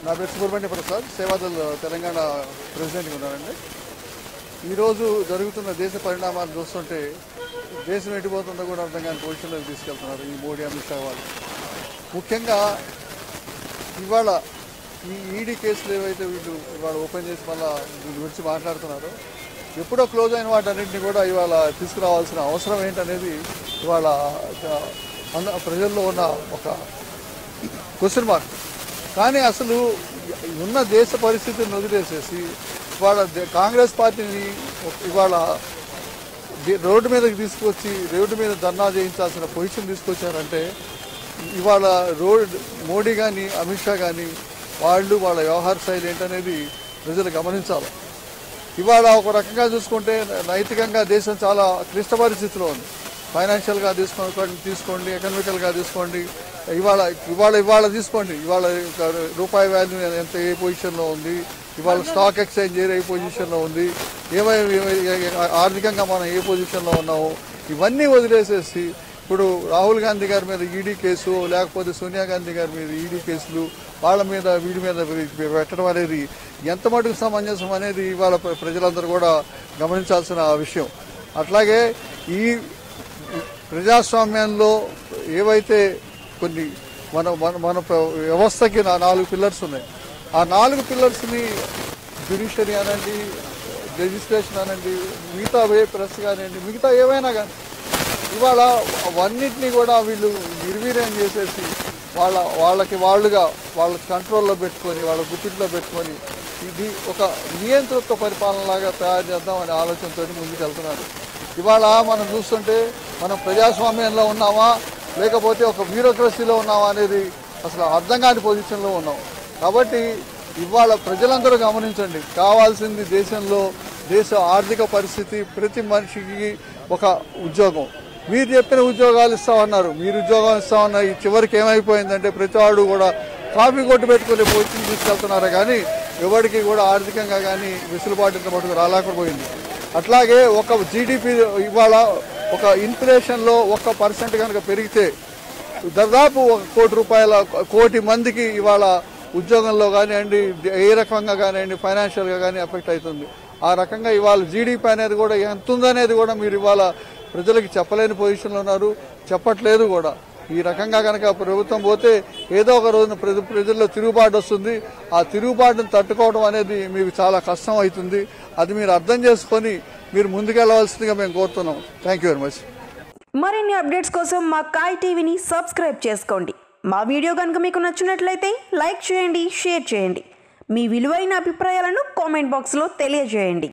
నా పేరు సుబ్రమణ్యం ప్రసాద్, సేవాదల్ తెలంగాణ ప్రెసిడెంట్గా ఉన్నానండి. ఈరోజు జరుగుతున్న దేశ పరిణామాలు చూస్తుంటే దేశం ఎటుపోతుందో కూడా అర్థం కాని పొజిషన్లోకి తీసుకెళ్తున్నారు ఈ మోడీ అమిత్ షా వాళ్ళు. ముఖ్యంగా ఇవాళ ఈ ఈడీ కేసులు ఏవైతే వీళ్ళు ఇవాళ ఓపెన్ చేసి మళ్ళీ దీని గురించి మాట్లాడుతున్నారో, ఎప్పుడో క్లోజ్ అయిన వాటన్నింటినీ కూడా ఇవాళ తీసుకురావాల్సిన అవసరం ఏంటనేది ఇవాళ ప్రజల్లో ఉన్న ఒక క్వశ్చన్ మార్క్. కానీ అసలు ఉన్న దేశ పరిస్థితిని వదిలేసేసి ఇవాళ కాంగ్రెస్ పార్టీని ఇవాళ రోడ్డు మీదకి తీసుకొచ్చి రోడ్డు మీద ధర్నా చేయించాల్సిన పొజిషన్ తీసుకొచ్చారంటే ఇవాళ మోడీ కానీ అమిత్ షా కానీ వాళ్ళ వ్యవహార శైలి ఏంటనేది ప్రజలు గమనించాలి. ఇవాళ ఒక రకంగా చూసుకుంటే నైతికంగా దేశం చాలా క్లిష్ట పరిస్థితిలో ఉంది. ఫైనాన్షియల్గా తీసుకోండి, ఎకనామికల్గా తీసుకోండి, ఇవాళ తీసుకోండి. ఇవాళ రూపాయి వాల్యూ ఎంత ఏ పొజిషన్లో ఉంది, ఇవాళ స్టాక్ ఎక్స్చేంజ్ ఏ పొజిషన్లో ఉంది, ఆర్థికంగా మనం ఏ పొజిషన్లో ఉన్నాము, ఇవన్నీ వదిలేసేసి ఇప్పుడు రాహుల్ గాంధీ గారి మీద ఈడీ కేసు, లేకపోతే సోనియా గాంధీ గారి మీద ఈడీ కేసులు వాళ్ళ మీద వీడి మీద పెట్టడం అనేది ఎంత మటుకు సమంజసం అనేది ఇవాళ ప్రజలందరూ కూడా గమనించాల్సిన విషయం. అట్లాగే ఈ ప్రజాస్వామ్యంలో ఏవైతే కొన్ని మన వ్యవస్థకి 4 పిల్లర్స్ ఉన్నాయి. ఆ 4 పిల్లర్స్ని జ్యుడిషియరీ అనండి, లెజిస్లేషన్ అనండి, మిగతా ప్రెస్ కానివ్వండి, మిగతా ఏమైనా కానీ ఇవాళ అవన్నిటినీ కూడా వీళ్ళు నిర్వీర్యం చేసేసి వాళ్ళ కంట్రోల్లో పెట్టుకొని, వాళ్ళ గుప్పిట్లో పెట్టుకొని ఇది ఒక నియంతృత్వ పరిపాలనలాగా తయారు చేద్దామనే ఆలోచనతో ముందుకు వెళ్తున్నారు. ఇవాళ మనం చూస్తుంటే మనం ప్రజాస్వామ్యంలో ఉన్నామా లేకపోతే ఒక బ్యూరోక్రసీలో ఉన్నామా అనేది అసలు అర్థం కాని పొజిషన్లో ఉన్నాం. కాబట్టి ఇవాళ ప్రజలందరూ గమనించండి, కావాల్సింది దేశ ఆర్థిక పరిస్థితి, ప్రతి మనిషికి ఒక ఉద్యోగం. మీరు చెప్పిన ఉద్యోగాలు ఇస్తామన్నారు, మీరు ఉద్యోగం ఇస్తామన్నారు. చివరికి ఏమైపోయిందంటే ప్రతి వాడు కూడా కాఫీ కొట్టు పెట్టుకునే పొజిషన్ తీసుకెళ్తున్నారు, కానీ ఎవరికి కూడా ఆర్థికంగా కానీ వెసులుబాటు మటుకు రాలేకపోయింది. అట్లాగే ఒక జీడిపి ఇవాళ ఒక ఇన్ఫ్లేషన్లో 1% కనుక పెరిగితే దాదాపు 1 కోటి రూపాయల కోటి మందికి ఇవాళ ఉద్యోగంలో కానివ్వండి, ఏ రకంగా కానివ్వండి, ఫైనాన్షియల్గా కానీ ఎఫెక్ట్ అవుతుంది. ఆ రకంగా ఇవాళ జీడిపి అనేది కూడా ఎంత ఉందనేది కూడా మీరు ఇవాళ ప్రజలకి చెప్పలేని పొజిషన్లో ఉన్నారు, చెప్పట్లేదు కూడా. ఈ రకంగా కనుక ప్రభుత్వం పోతే ఏదో ఒక రోజున ప్రజల్లో తిరుగుబాటు వస్తుంది. ఆ తిరుగుబాటును తట్టుకోవడం అనేది మీకు చాలా కష్టం అవుతుంది. అది మీరు అర్థం చేసుకొని మీరు ముందుకెళ్లవలసిందిగా మేము కోరుతున్నాం. Thank you very much. మరిన్ని అప్డేట్స్ కోసం మా కాయ్ టీవీని సబ్స్క్రైబ్ చేసుకోండి. మా వీడియో కనుక మీకు నచ్చినట్లయితే లైక్ చేయండి, షేర్ చేయండి. మీ విలువైన అభిప్రాయాలను కామెంట్ బాక్స్లో తెలియజేయండి.